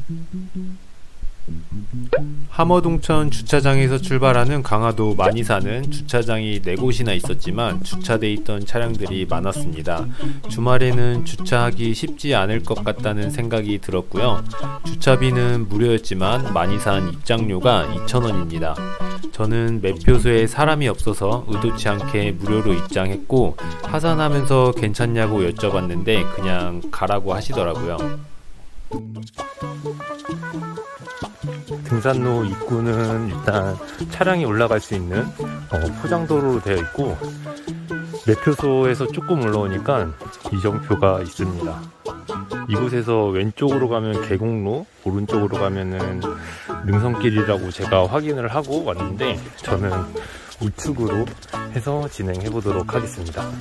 함어동천 주차장에서 출발하는 강화도 많이 사는 주차장이 4곳이나 있었지만 주차돼 있던 차량들이 많았습니다. 주말에는 주차하기 쉽지 않을 것 같다는 생각이 들었고요. 주차비는 무료였지만 많이 산 입장료가 2,000원입니다. 저는 매표소에 사람이 없어서 의도치 않게 무료로 입장했고 하산하면서 괜찮냐고 여쭤봤는데 그냥 가라고 하시더라고요. 등산로 입구는 일단 차량이 올라갈 수 있는 포장도로로 되어 있고 매표소에서 조금 올라오니까 이정표가 있습니다. 이곳에서 왼쪽으로 가면 계곡로, 오른쪽으로 가면은 능선길이라고 제가 확인을 하고 왔는데 저는 우측으로 해서 진행해 보도록 하겠습니다.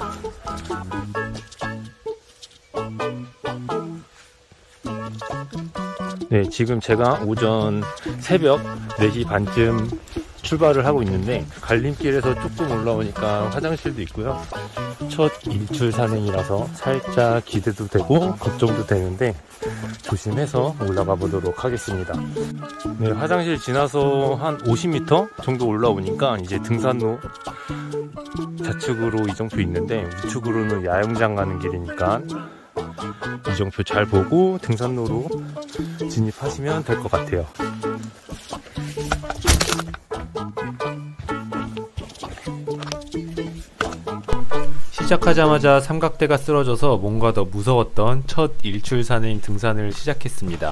네, 지금 제가 오전 새벽 4시 반쯤 출발을 하고 있는데 갈림길에서 조금 올라오니까 화장실도 있고요. 첫 일출 산행이라서 살짝 기대도 되고 걱정도 되는데 조심해서 올라가 보도록 하겠습니다. 네, 화장실 지나서 한 50m 정도 올라오니까 이제 등산로 좌측으로 이정표 있는데 우측으로는 야영장 가는 길이니까 이정표 잘 보고 등산로로 진입하시면 될 것 같아요. 시작하자마자 삼각대가 쓰러져서 뭔가 더 무서웠던 첫 일출 산행 등산을 시작했습니다.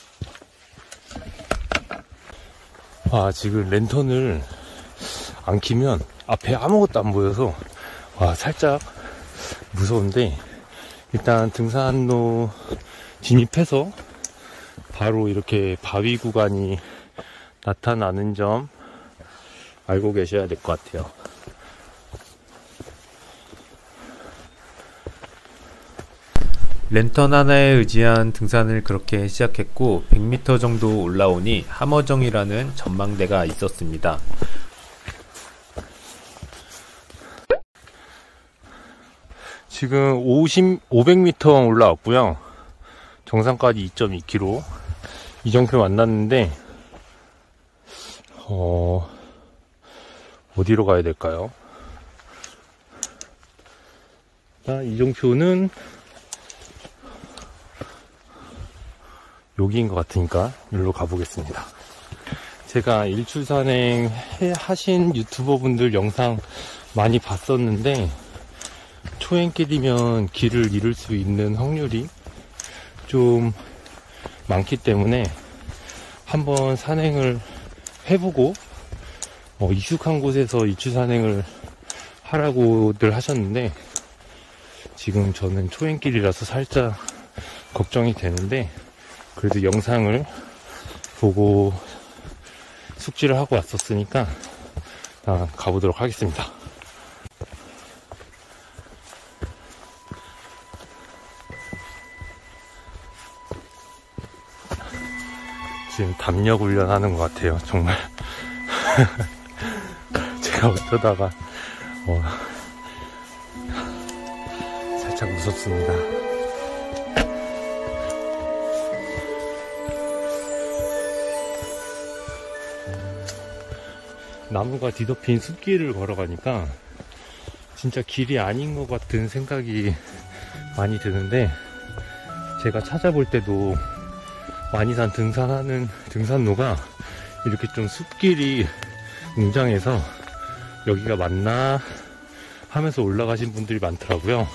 지금 랜턴을 안 켜면 앞에 아무것도 안 보여서 살짝 무서운데 일단 등산로 진입해서 바로 이렇게 바위 구간이 나타나는 점 알고 계셔야 될 것 같아요. 랜턴 하나에 의지한 등산을 그렇게 시작했고 100m 정도 올라오니 함어정이라는 전망대가 있었습니다. 지금 500m 올라왔고요. 정상까지 2.2km 이정표 만났는데 어디로 가야 될까요? 이정표는 여기인 것 같으니까 여기로 가보겠습니다. 제가 일출산행 하신 유튜버 분들 영상 많이 봤었는데 초행길이면 길을 잃을 수 있는 확률이 좀 많기 때문에 한번 산행을 해보고 익숙한 곳에서 일출산행을 하라고들 하셨는데 지금 저는 초행길이라서 살짝 걱정이 되는데 그래도 영상을 보고 숙지를 하고 왔었으니까 가보도록 하겠습니다. 지금 담력 훈련하는 것 같아요. 정말 제가 어쩌다가 살짝 무섭습니다. 나무가 뒤덮인 숲길을 걸어가니까 진짜 길이 아닌 것 같은 생각이 많이 드는데 제가 찾아볼 때도 많이 산 등산하는 등산로가 이렇게 좀 숲길이 웅장해서 여기가 맞나 하면서 올라가신 분들이 많더라고요.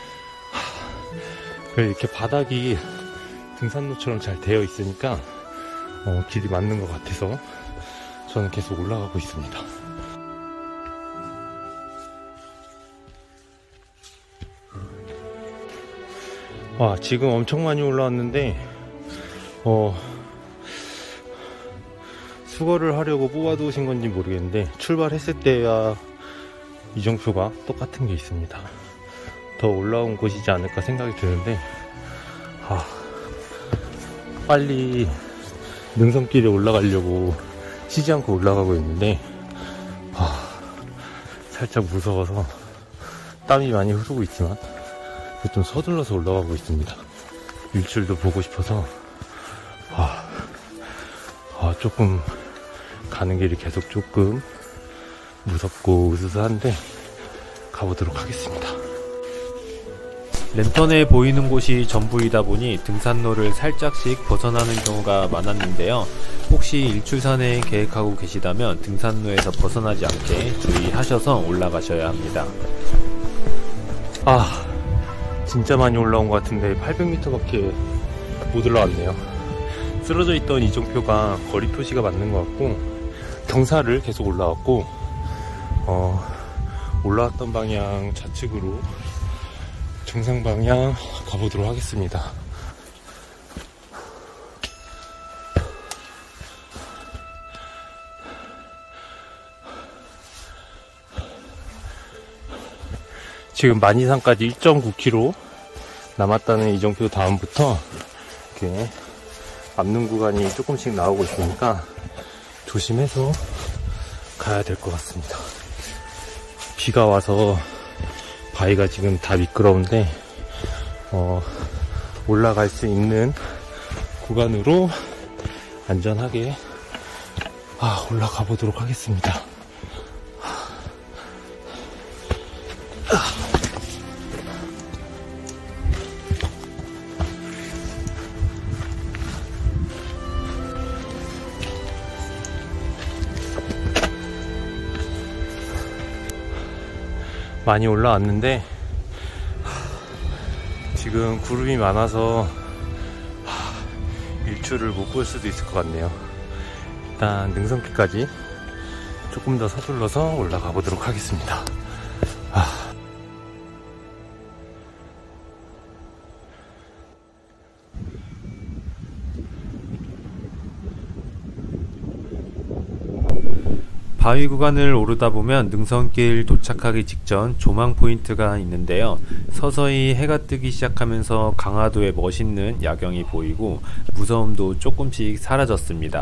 이렇게 바닥이 등산로처럼 잘 되어 있으니까 길이 맞는 것 같아서 저는 계속 올라가고 있습니다. 지금 엄청 많이 올라왔는데 수거를 하려고 뽑아두신 건지 모르겠는데 출발했을 때와 이정표가 똑같은 게 있습니다. 더 올라온 곳이지 않을까 생각이 드는데 빨리 능선길에 올라가려고 쉬지 않고 올라가고 있는데 살짝 무서워서 땀이 많이 흐르고 있지만 좀 서둘러서 올라가고 있습니다. 일출도 보고 싶어서 조금 가는 길이 계속 조금 무섭고 으스스한데 가보도록 하겠습니다. 랜턴에 보이는 곳이 전부이다 보니 등산로를 살짝씩 벗어나는 경우가 많았는데요. 혹시 일출산행 계획하고 계시다면 등산로에서 벗어나지 않게 주의하셔서 올라가셔야 합니다. 진짜 많이 올라온 것 같은데 800m밖에 못 올라왔네요. 쓰러져 있던 이정표가 거리 표시가 맞는 것 같고 경사를 계속 올라왔고 올라왔던 방향 좌측으로 정상 방향 가보도록 하겠습니다. 지금 만이산까지 1.9km 남았다는 이정표 다음부터 이렇게 앞는 구간이 조금씩 나오고 있으니까 조심해서 가야 될 것 같습니다. 비가 와서 바위가 지금 다 미끄러운데 올라갈 수 있는 구간으로 안전하게 올라가 보도록 하겠습니다. 많이 올라왔는데 지금 구름이 많아서 일출을 못 볼 수도 있을 것 같네요. 일단 능선길까지 조금 더 서둘러서 올라가 보도록 하겠습니다. 바위 구간을 오르다 보면 능선길 도착하기 직전 조망 포인트가 있는데요. 서서히 해가 뜨기 시작하면서 강화도의 멋있는 야경이 보이고 무서움도 조금씩 사라졌습니다.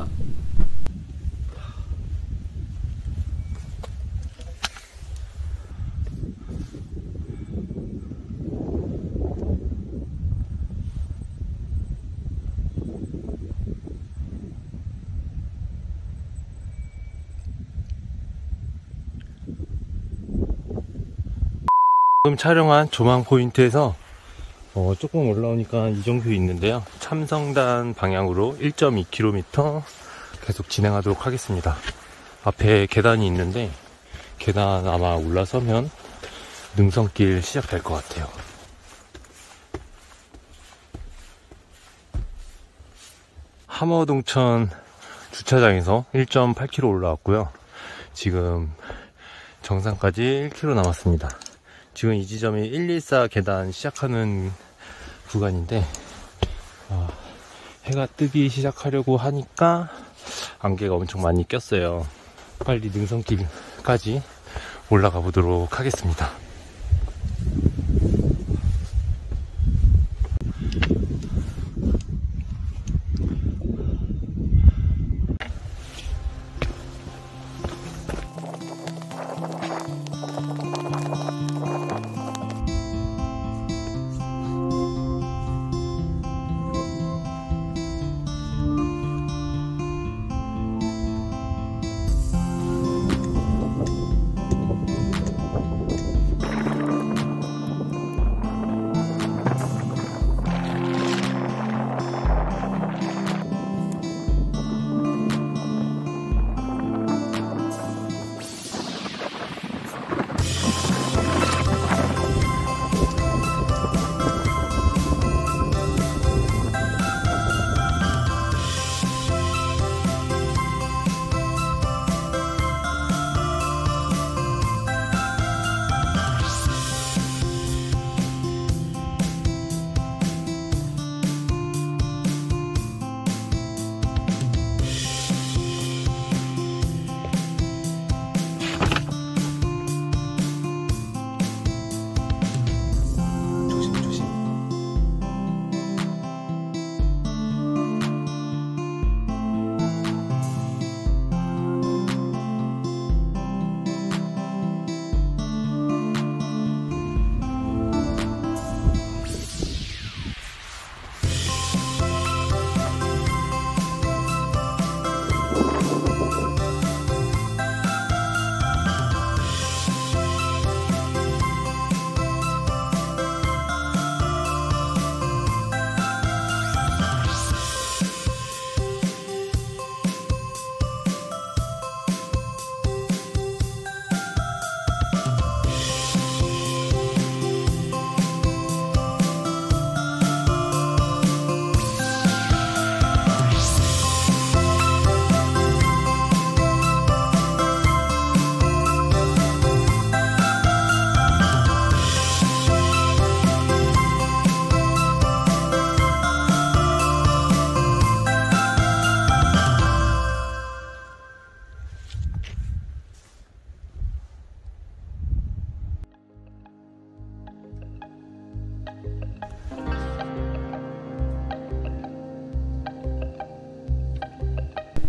지금 촬영한 조망 포인트에서 조금 올라오니까 이정표 있는데요. 참성단 방향으로 1.2km 계속 진행하도록 하겠습니다. 앞에 계단이 있는데 계단 아마 올라서면 능선길 시작될 것 같아요. 함어동천 주차장에서 1.8km 올라왔고요. 지금 정상까지 1km 남았습니다. 지금 이 지점이 114 계단 시작하는 구간인데 해가 뜨기 시작하려고 하니까 안개가 엄청 많이 꼈어요. 빨리 능선길까지 올라가 보도록 하겠습니다.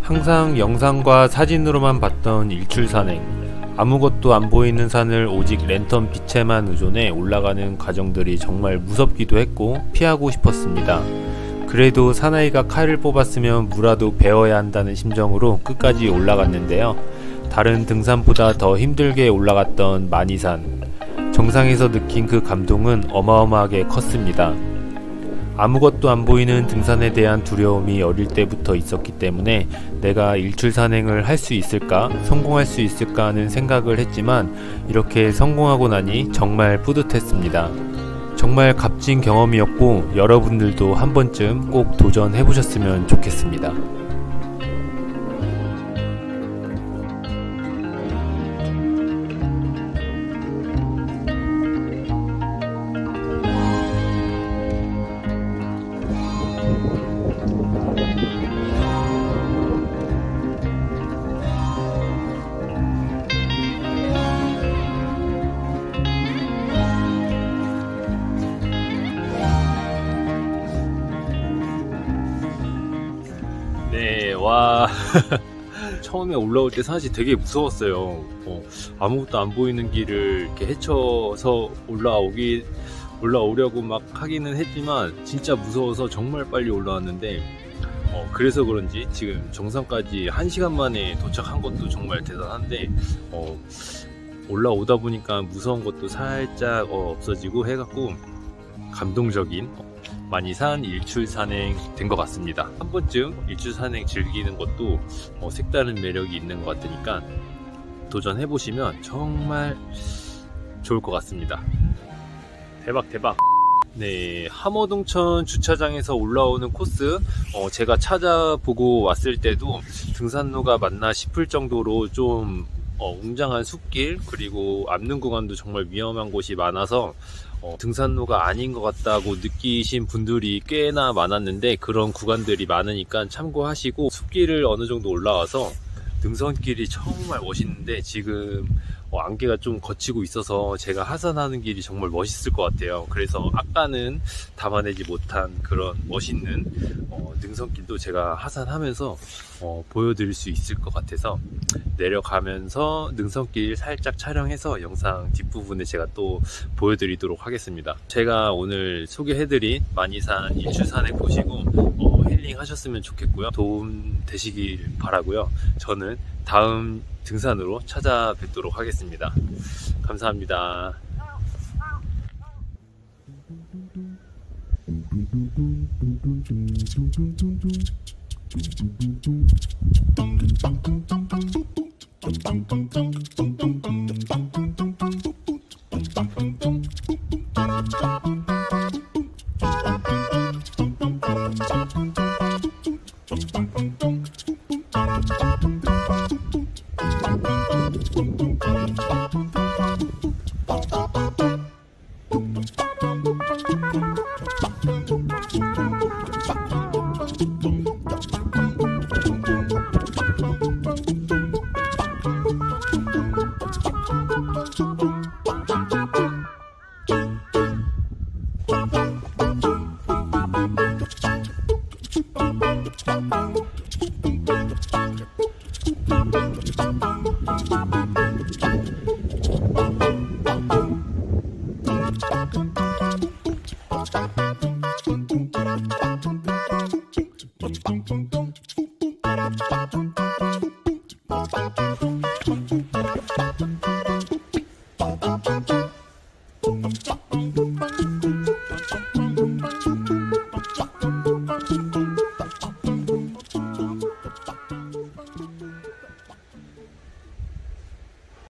항상 영상과 사진으로만 봤던 일출산행, 아무것도 안 보이는 산을 오직 랜턴 빛에만 의존해 올라가는 과정들이 정말 무섭기도 했고 피하고 싶었습니다. 그래도 사나이가 칼을 뽑았으면 무라도 베어야 한다는 심정으로 끝까지 올라갔는데요. 다른 등산보다 더 힘들게 올라갔던 만이산, 정상에서 느낀 그 감동은 어마어마하게 컸습니다. 아무것도 안 보이는 등산에 대한 두려움이 어릴 때부터 있었기 때문에 내가 일출산행을 할 수 있을까, 성공할 수 있을까 하는 생각을 했지만 이렇게 성공하고 나니 정말 뿌듯했습니다. 정말 값진 경험이었고 여러분들도 한 번쯤 꼭 도전해 보셨으면 좋겠습니다. 네, 와. 처음에 올라올 때 사실 되게 무서웠어요. 아무것도 안 보이는 길을 이렇게 헤쳐서 올라오려고 막 하기는 했지만 진짜 무서워서 정말 빨리 올라왔는데, 그래서 그런지 지금 정상까지 1시간 만에 도착한 것도 정말 대단한데, 올라오다 보니까 무서운 것도 살짝 없어지고 해갖고 감동적인 만이산 일출산행 된 것 같습니다. 한 번쯤 일출산행 즐기는 것도 색다른 매력이 있는 것 같으니까 도전해보시면 정말 좋을 것 같습니다. 대박 대박. 네, 함어동천 주차장에서 올라오는 코스, 제가 찾아보고 왔을 때도 등산로가 맞나 싶을 정도로 좀 웅장한 숲길, 그리고 압능 구간도 정말 위험한 곳이 많아서 등산로가 아닌 것 같다고 느끼신 분들이 꽤나 많았는데, 그런 구간들이 많으니까 참고하시고 숲길을 어느 정도 올라와서 능선길이 정말 멋있는데, 지금 안개가 좀 걷히고 있어서 제가 하산하는 길이 정말 멋있을 것 같아요. 그래서 아까는 담아내지 못한 그런 멋있는 능선길도 제가 하산하면서 보여드릴 수 있을 것 같아서 내려가면서 능선길 살짝 촬영해서 영상 뒷부분에 제가 또 보여드리도록 하겠습니다. 제가 오늘 소개해드린 만이산 일출산행 보시고 힐링 하셨으면 좋겠고요. 도움 되시길 바라고요. 저는 다음 등산으로 찾아뵙도록 하겠습니다. 감사합니다.